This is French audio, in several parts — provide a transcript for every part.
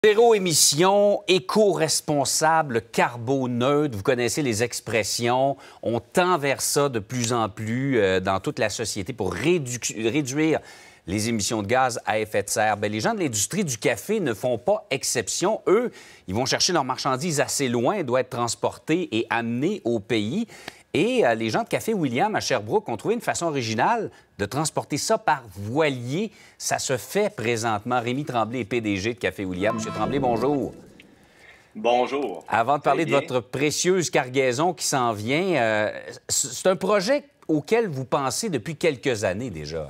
Zéro émission, éco-responsable, carboneutre, vous connaissez les expressions. On tend vers ça de plus en plus dans toute la société pour réduire les émissions de gaz à effet de serre. Bien, les gens de l'industrie du café ne font pas exception. Eux, ils vont chercher leurs marchandises assez loin, elles doivent être transportées et amenées au pays. Et les gens de Café William à Sherbrooke ont trouvé une façon originale de transporter ça par voilier. Ça se fait présentement. Rémi Tremblay est PDG de Café William. Monsieur Tremblay, bonjour. Bonjour. Avant de parler de votre précieuse cargaison qui s'en vient, c'est un projet auquel vous pensez depuis quelques années déjà.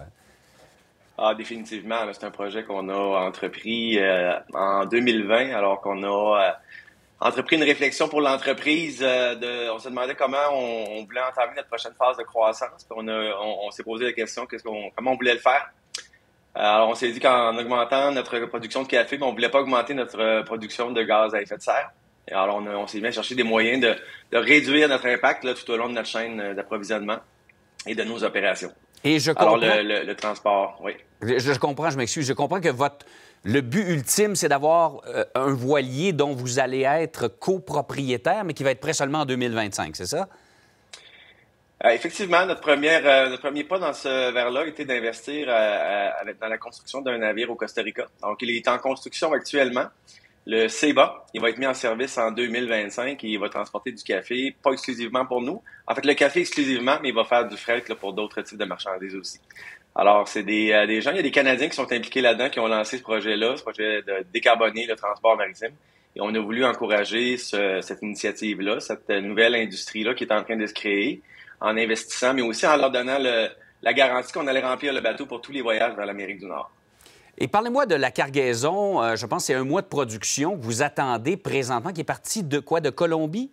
Ah, définitivement. C'est un projet qu'on a entrepris en 2020, alors qu'on a entrepris une réflexion pour l'entreprise. On se demandait comment on voulait entamer notre prochaine phase de croissance. Puis on s'est posé la question comment on voulait le faire. Alors, on s'est dit qu'en augmentant notre production de café, on ne voulait pas augmenter notre production de gaz à effet de serre. Et alors, on s'est mis à chercher des moyens de réduire notre impact là, tout au long de notre chaîne d'approvisionnement et de nos opérations. Et je comprends. Alors, le transport, oui. Je comprends, je m'excuse. Je comprends que le but ultime, c'est d'avoir un voilier dont vous allez être copropriétaire, mais qui va être prêt seulement en 2025, c'est ça? Effectivement, notre premier pas dans ce vers-là était d'investir dans la construction d'un navire au Costa Rica. Donc, il est en construction actuellement. Le CEBA, il va être mis en service en 2025 et il va transporter du café, pas exclusivement pour nous. En fait, le café exclusivement, mais il va faire du fret là, pour d'autres types de marchandises aussi. Alors, c'est des gens, il y a des Canadiens qui sont impliqués là-dedans, qui ont lancé ce projet-là, ce projet de décarboner le transport maritime. Et on a voulu encourager cette initiative-là, cette nouvelle industrie-là qui est en train de se créer, en investissant, mais aussi en leur donnant la garantie qu'on allait remplir le bateau pour tous les voyages vers l'Amérique du Nord. Et parlez-moi de la cargaison. Je pense que c'est un mois de production que vous attendez présentement, qui est parti de quoi? De Colombie?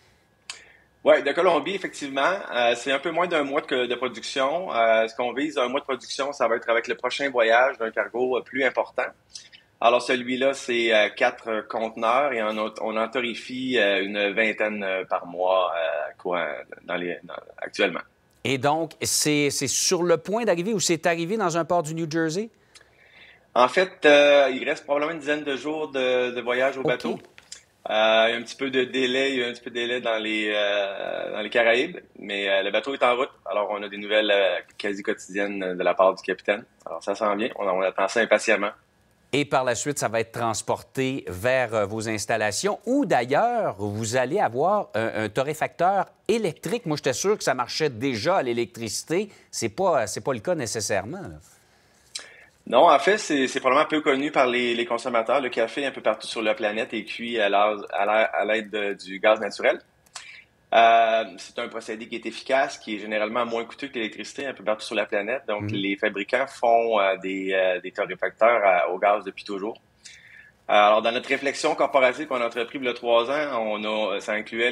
Oui, de Colombie, effectivement. C'est un peu moins d'un mois de production. Ce qu'on vise, un mois de production, ça va être avec le prochain voyage d'un cargo plus important. Alors, celui-là, c'est 4 conteneurs et on en torréfie une vingtaine par mois actuellement. Et donc, c'est sur le point d'arriver ou c'est arrivé dans un port du New Jersey? En fait, il reste probablement une dizaine de jours de voyage au bateau. Il y a un petit peu de délai, dans les Caraïbes, mais le bateau est en route. Alors, on a des nouvelles quasi quotidiennes de la part du capitaine. Alors, ça s'en vient. On attend ça impatiemment. Et par la suite, ça va être transporté vers vos installations où, d'ailleurs, vous allez avoir un torréfacteur électrique. Moi, j'étais sûr que ça marchait déjà à l'électricité. C'est pas le cas nécessairement, là. Non, en fait, c'est probablement peu connu par les consommateurs. Le café, un peu partout sur la planète, est cuit à l'aide du gaz naturel. C'est un procédé qui est efficace, qui est généralement moins coûteux que l'électricité un peu partout sur la planète. Donc, les fabricants font des torréfacteurs au gaz depuis toujours. Alors, dans notre réflexion corporative qu'on a entrepris il y a 3 ans, ça incluait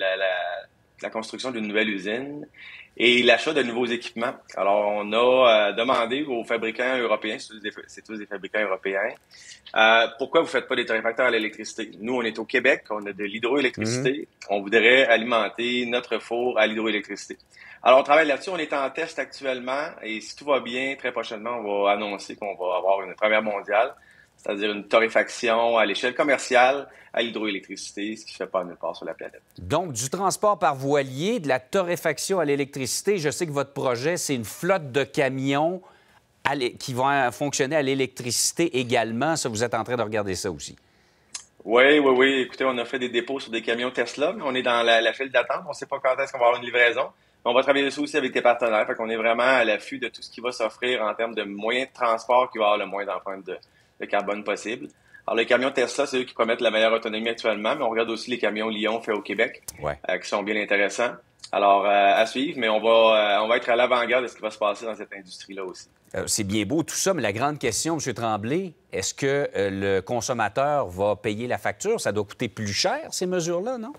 la construction d'une nouvelle usine et l'achat de nouveaux équipements. Alors, on a demandé aux fabricants européens, c'est tous des fabricants européens, pourquoi vous faites pas des torréfacteurs à l'électricité? Nous, on est au Québec, on a de l'hydroélectricité, on voudrait alimenter notre four à l'hydroélectricité. Alors, on travaille là-dessus, on est en test actuellement et si tout va bien, très prochainement, on va annoncer qu'on va avoir une première mondiale, c'est-à-dire une torréfaction à l'échelle commerciale à l'hydroélectricité, ce qui ne se fait pas nulle part sur la planète. Donc, du transport par voilier, de la torréfaction à l'électricité. Je sais que votre projet, c'est une flotte de camions qui vont fonctionner à l'électricité également. Ça, vous êtes en train de regarder ça aussi. Oui. Écoutez, on a fait des dépôts sur des camions Tesla, mais on est dans la file d'attente. On ne sait pas quand est-ce qu'on va avoir une livraison. On va travailler dessus aussi avec des partenaires. Fait qu'on est vraiment à l'affût de tout ce qui va s'offrir en termes de moyens de transport qui va avoir le moins d'empreintes de carbone possible. Alors, les camions Tesla, c'est eux qui promettent la meilleure autonomie actuellement, mais on regarde aussi les camions Lyon faits au Québec, qui sont bien intéressants. Alors, à suivre, mais on va être à l'avant-garde de ce qui va se passer dans cette industrie-là aussi. C'est bien beau tout ça, mais la grande question, M. Tremblay, est-ce que le consommateur va payer la facture? Ça doit coûter plus cher, ces mesures-là, non?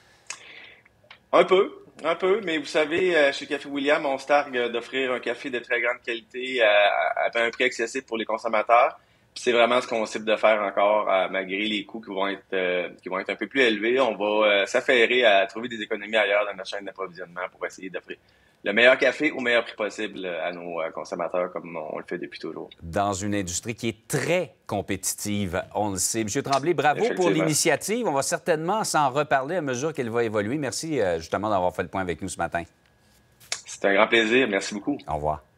Un peu, mais vous savez, chez Café William, on se targue d'offrir un café de très grande qualité à un prix accessible pour les consommateurs. Puis c'est vraiment ce qu'on cible de faire encore, malgré les coûts qui vont être un peu plus élevés. On va s'affairer à trouver des économies ailleurs dans notre chaîne d'approvisionnement pour essayer le meilleur café au meilleur prix possible à nos consommateurs, comme on le fait depuis toujours. Dans une industrie qui est très compétitive, on le sait. Monsieur Tremblay, bravo pour l'initiative. On va certainement s'en reparler à mesure qu'elle va évoluer. Merci justement d'avoir fait le point avec nous ce matin. C'est un grand plaisir. Merci beaucoup. Au revoir.